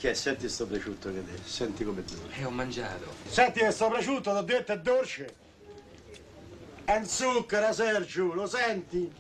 Che senti sto prosciutto che te, senti come dolce. Ho mangiato. Senti che sto prosciutto, t'ho detto è dolce. È un zucchero, Sergio, lo senti?